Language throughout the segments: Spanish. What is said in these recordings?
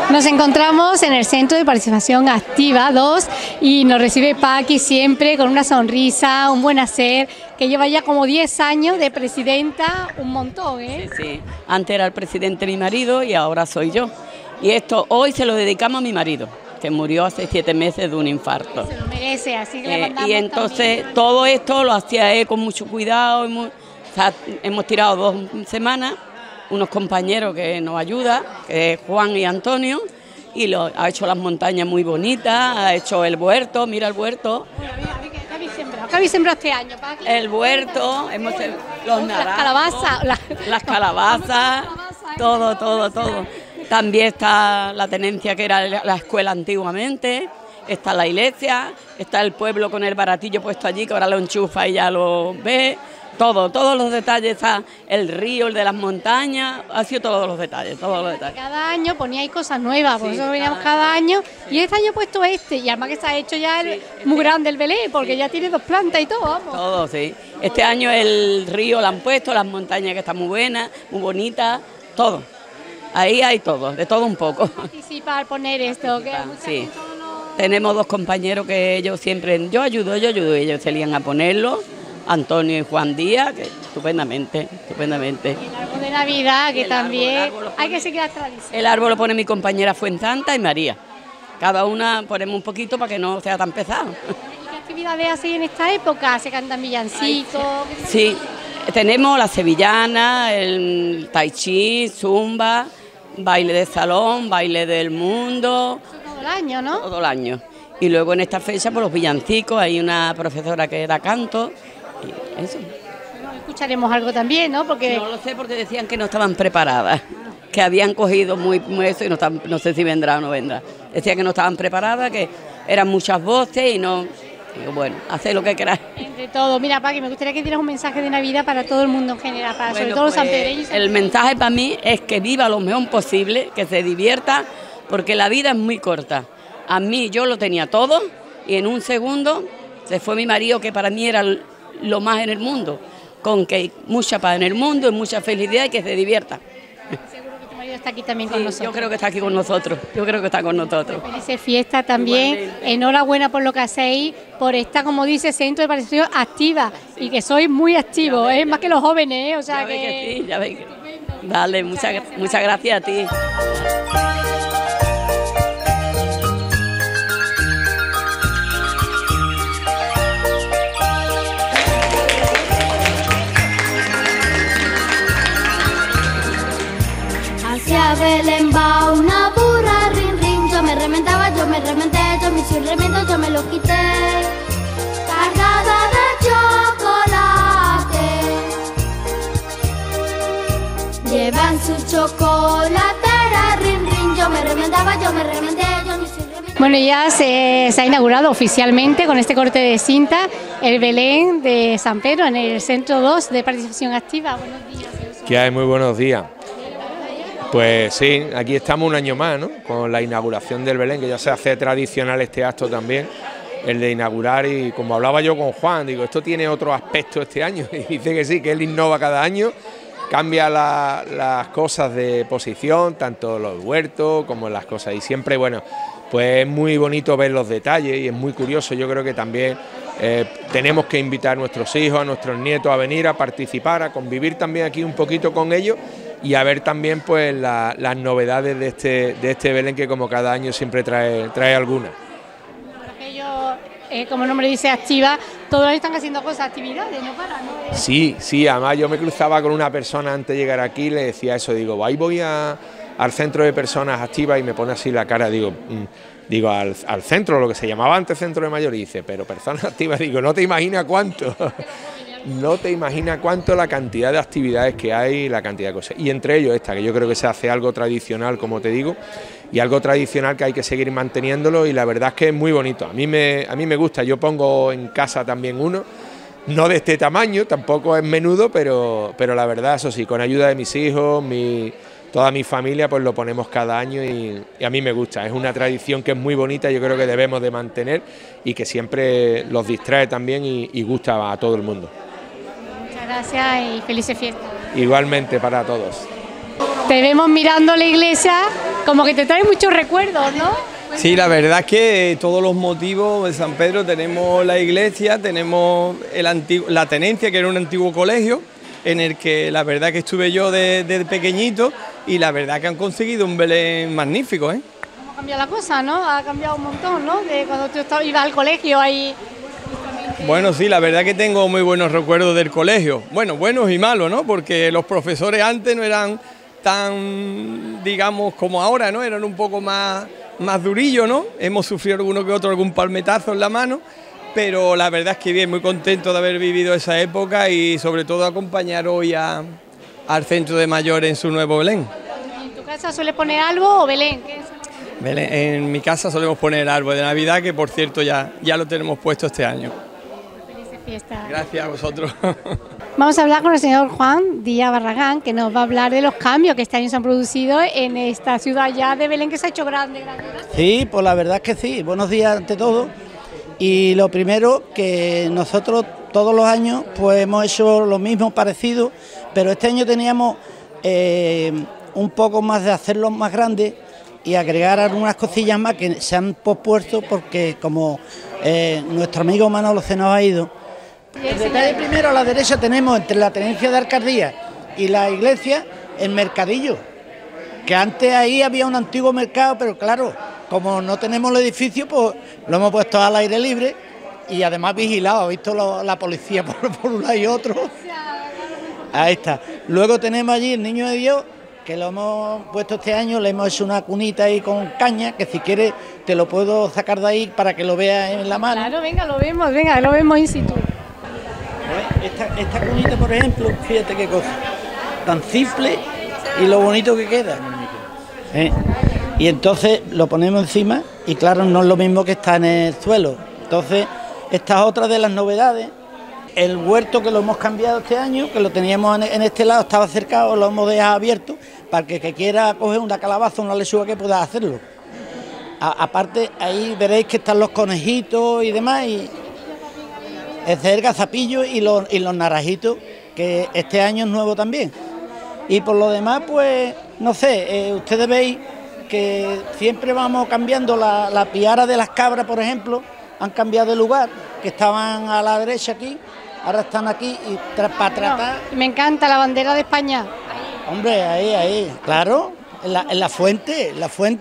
Nos encontramos en el Centro de Participación Activa 2 y nos recibe Paqui siempre con una sonrisa, un buen hacer, que lleva ya como 10 años de presidenta, un montón, ¿eh? Sí, sí. Antes era el presidente mi marido y ahora soy yo. Y esto hoy se lo dedicamos a mi marido, que murió hace 7 meses de un infarto. Se lo merece, así que le mandamos y entonces también. todo esto lo hacía él con mucho cuidado. O sea, hemos tirado 2 semanas, unos compañeros que nos ayudan, que es Juan y Antonio, y ha hecho las montañas muy bonitas, ha hecho el huerto, mira el huerto. Bueno, ¿qué habéis sembrado este año, Paqui? El huerto, los naranjos, las calabazas, todo. También está la tenencia que era la escuela antiguamente, está la iglesia, está el pueblo con el baratillo puesto allí, que ahora lo enchufa y ya lo ve. Todos los detalles, está el río, el de las montañas, ha sido todos los detalles. Cada año poníais cosas nuevas, por Sí, eso veníamos cada año, y este año he puesto y además que se ha hecho ya muy grande el Belén, porque ya tiene 2 plantas y todo, vamos. Todo, sí. Este año el río lo han puesto, las montañas que están muy buenas, muy bonitas, todo. Ahí hay todo, de todo un poco. Participar, poner esto, que mucha Sí. gente no... Tenemos 2 compañeros que ellos siempre, yo ayudo, y ellos se lían a ponerlo. Antonio y Juan Díaz, que estupendamente. Y el árbol de Navidad, que también hay que seguir las tradiciones. El árbol lo pone mi compañera Fuensanta y María. Cada una ponemos un poquito para que no sea tan pesado. ¿Y qué actividades hacéis en esta época? ¿Se cantan villancicos? Sí, tenemos la sevillana, el tai chi, zumba, baile de salón, baile del mundo. Eso todo el año, ¿no? Todo el año. Y luego en esta fecha, por los villancicos, hay una profesora que da canto. Y eso. Bueno, escucharemos algo también, ¿no? Porque No lo sé porque decían que no estaban preparadas, que habían cogido muy eso y no sé si vendrá o no vendrá. Decían que no estaban preparadas, que eran muchas voces y no... Digo, bueno, haced lo que queráis. entre todo, mira, Paqui, me gustaría que dieras un mensaje de Navidad para todo el mundo en general, sobre todo los sanpedreños. El mensaje para mí es que viva lo mejor posible, que se divierta, porque la vida es muy corta. A mí yo lo tenía todo y en un segundo se fue mi marido, que para mí era lo más en el mundo, con que hay mucha paz en el mundo y mucha felicidad y que se divierta. Seguro que tu marido está aquí también con nosotros. Yo creo que está aquí con nosotros. Felices fiestas también. Igualmente. Enhorabuena por lo que hacéis, por esta, como dice, Centro de Participación Activa, y que sois muy activos, más que los jóvenes, o sea Ya veis que... sí, ya veis que... Dale, muchas gracias a ti. Hacia Belén va una burra, rin rin, yo me reventé, yo me hice un remiendo, yo me lo quité, cargada de chocolate. Llevan su chocolatera, rin rin, yo me reventé, yo me hice un remiendo. Bueno, ya se ha inaugurado oficialmente con este corte de cinta el Belén de San Pedro en el Centro 2 de Participación Activa. Buenos días. ¿Qué hay? Muy buenos días. Pues sí, aquí estamos un año más, ¿no? Con la inauguración del Belén, que ya se hace tradicional este acto también, el de inaugurar, y como hablaba yo con Juan, digo, esto tiene otro aspecto este año, y dice que sí, que él innova cada año, cambia las cosas de posición, tanto los huertos como las cosas, y siempre, bueno, pues es muy bonito ver los detalles y es muy curioso. Yo creo que también tenemos que invitar a nuestros hijos, a nuestros nietos a venir a participar, a convivir también aquí un poquito con ellos y a ver también pues las novedades de este Belén, que como cada año siempre trae algunas. Ellos, como el nombre dice, activa, todos están haciendo cosas, actividades, no paran, ¿no? Sí, además yo me cruzaba con una persona antes de llegar aquí y le decía eso, digo, ahí voy al centro de personas activas, y me pone así la cara, digo al centro, lo que se llamaba antes centro de mayores, y dice, pero personas activas, digo, no te imaginas cuánto. No te imaginas cuánto la cantidad de actividades que hay, la cantidad de cosas. Y entre ellos esta, que yo creo que se hace algo tradicional, como te digo, y algo tradicional que hay que seguir manteniéndolo, y la verdad es que es muy bonito. A mí me gusta, yo pongo en casa también uno, no de este tamaño, tampoco es menudo, pero la verdad, eso sí, con ayuda de mis hijos, toda mi familia, pues lo ponemos cada año y a mí me gusta. Es una tradición que es muy bonita, yo creo que debemos de mantener y que siempre los distrae también y gusta a todo el mundo. Gracias y felices fiestas. Igualmente para todos. Te vemos mirando la iglesia como que te trae muchos recuerdos, ¿no? Sí, la verdad es que todos los motivos de San Pedro, tenemos la iglesia, tenemos la tenencia, que era un antiguo colegio, en el que la verdad que estuve yo desde pequeñito, y la verdad que han conseguido un Belén magnífico, ¿eh? ¿Cómo ha cambiado la cosa, no? Ha cambiado un montón, ¿no? De cuando tú ibas al colegio ahí. Bueno, sí, la verdad que tengo muy buenos recuerdos del colegio. Bueno, buenos y malos, ¿no? Porque los profesores antes no eran tan, digamos, como ahora, ¿no? Eran un poco más durillos, ¿no? Hemos sufrido alguno que otro, algún palmetazo en la mano, pero la verdad es que bien, muy contento de haber vivido esa época y sobre todo acompañar hoy al Centro de Mayores en su nuevo Belén. ¿En tu casa suele poner algo o Belén? ¿Qué es? Belén, en mi casa solemos poner el árbol de Navidad, que por cierto ya lo tenemos puesto este año. Felices fiestas. Gracias a vosotros. Vamos a hablar con el señor Juan Díaz Barragán, que nos va a hablar de los cambios que este año se han producido en esta ciudad ya de Belén, que se ha hecho grande. Sí, pues la verdad es que sí. Buenos días ante todo. Y lo primero, que nosotros todos los años pues hemos hecho lo mismo, parecido, pero este año teníamos un poco más de hacerlo más grande y agregar algunas cosillas más que se han pospuesto porque como nuestro amigo Manolo se nos ha ido. El detalle primero, a la derecha tenemos entre la tenencia de alcaldía y la iglesia el mercadillo, que antes ahí había un antiguo mercado, pero claro, como no tenemos el edificio, pues lo hemos puesto al aire libre y además vigilado, ha visto la policía por un lado y otro. Ahí está. Luego tenemos allí el Niño de Dios, que lo hemos puesto este año, le hemos hecho una cunita ahí con caña, que si quieres te lo puedo sacar de ahí para que lo veas en la mano. Claro, venga, lo vemos in situ. Esta cunita, por ejemplo, fíjate qué cosa, tan simple y lo bonito que queda. Y entonces lo ponemos encima y claro, no es lo mismo que está en el suelo. Entonces, esta es otra de las novedades. El huerto, que lo hemos cambiado este año, que lo teníamos en este lado, estaba cercado, lo hemos dejado abierto para que el que quiera coger una calabaza o una lechuga que pueda hacerlo. Aparte, ahí veréis que están los conejitos y demás, y es el gazapillo y los naranjitos, que este año es nuevo también. Y por lo demás, pues, no sé, ustedes veis que siempre vamos cambiando la piara de las cabras, por ejemplo, han cambiado de lugar, que estaban a la derecha aquí, ahora están aquí y para tratar. Me encanta la bandera de España. Hombre, ahí, claro, en la fuente.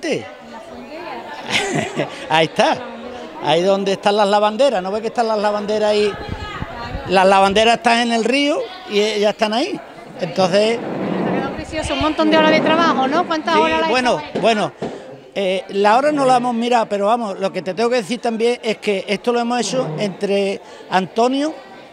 Ahí está, ahí donde están las lavanderas, ¿no ves que están las lavanderas ahí? Las lavanderas están en el río y ya están ahí, entonces... Precioso, un montón de horas de trabajo, ¿no? ¿Cuántas horas la Bueno, la hora no la hemos mirado, pero vamos, lo que te tengo que decir también es que esto lo hemos hecho entre Antonio,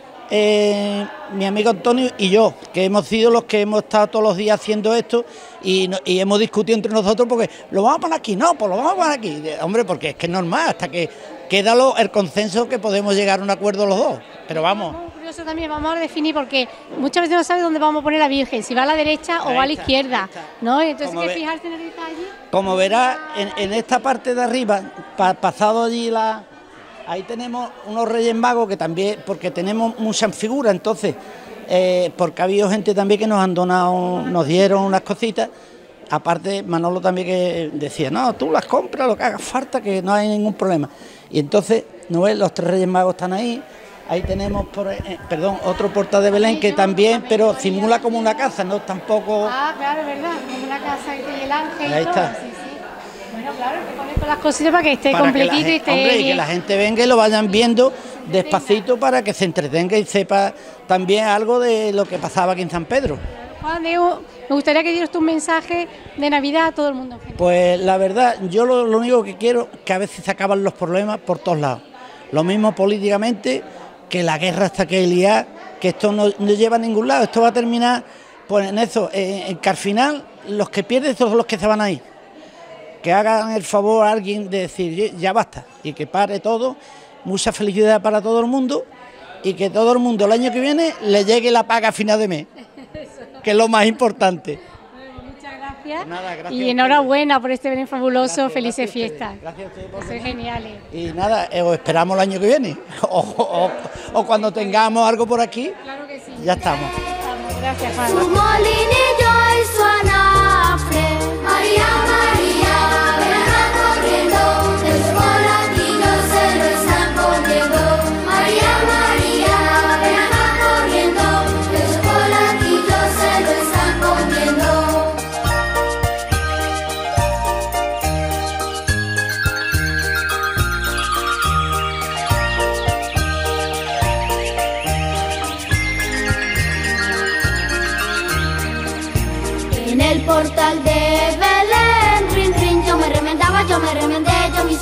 mi amigo Antonio y yo, que hemos sido los que hemos estado todos los días haciendo esto y hemos discutido entre nosotros porque lo vamos a poner aquí, no, pues lo vamos a poner aquí. Hombre, porque es que es normal, hasta que queda el consenso que podemos llegar a un acuerdo los dos, pero vamos. Curioso también, vamos a definir, porque muchas veces no sabes dónde vamos a poner la Virgen, si va a la derecha o va a la izquierda, ¿no? Entonces hay que fijarse en el detalle. Como verás, en esta parte de arriba, pasado allí ahí tenemos unos Reyes Magos que también, porque tenemos muchas figuras, entonces, porque ha habido gente también que nos han donado, nos dieron unas cositas, aparte Manolo también que decía, no, tú las compras, lo que haga falta, que no hay ningún problema. Y entonces, ¿no ves? Los 3 Reyes Magos están ahí. Ahí tenemos, otro portal de Belén que también, pero simula como una casa, no tampoco... Ah, claro, es verdad, como una casa y el ángel. Ahí está. Sí. Bueno, claro, que poner con las cositas para que esté completito y esté hombre, bien. Y que la gente venga y lo vayan viendo despacito para que se entretenga y sepa también algo de lo que pasaba aquí en San Pedro. Juan Diego, me gustaría que dieras tu mensaje de Navidad a todo el mundo. Pues la verdad, yo lo único que quiero es que a veces se acaban los problemas por todos lados. Lo mismo políticamente, que la guerra hasta que liar, que esto no lleva a ningún lado, esto va a terminar pues en eso, que al final los que pierden son los que se van a ir. Que hagan el favor a alguien de decir ya basta y que pare todo, mucha felicidad para todo el mundo y que todo el mundo el año que viene le llegue la paga a final de mes, que es lo más importante. Muchas gracias. Nada, gracias y enhorabuena por este Belén fabuloso, gracias, felices fiestas. Gracias a ustedes por Sois geniales. Y nada, os esperamos el año que viene o cuando tengamos algo por aquí. Claro que sí. Ya estamos. Gracias, Juan. Su molinillo y su anafre, María, María.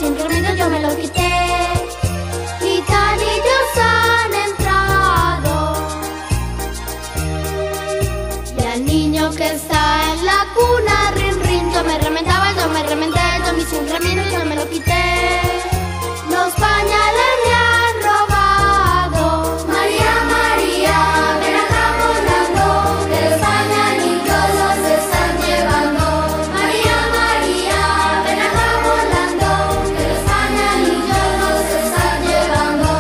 sin remedio yo me lo quité. Gitanillos han entrado y al niño que está en la cuna, rin rin, yo me remendaba, yo me remendé, yo me hice un remedio, yo me lo quité. Los pañales me han robado. María, María, ven acá volando, que los pañalitos los están llevando. María, María, ven acá volando, que los pañalitos los están llevando.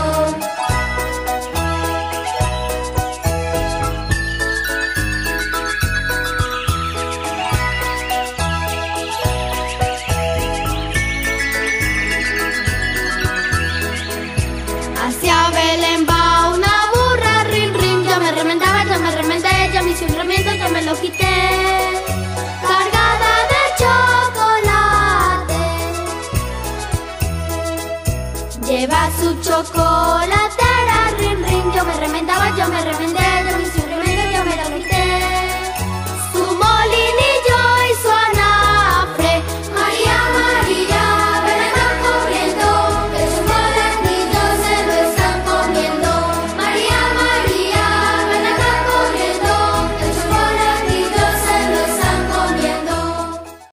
Hacia Belén va una burra, rin rin, yo me remendaba, yo me remendé, yo me hice un remiendo, yo me lo quité. Cargada de chocolate, lleva su chocolate.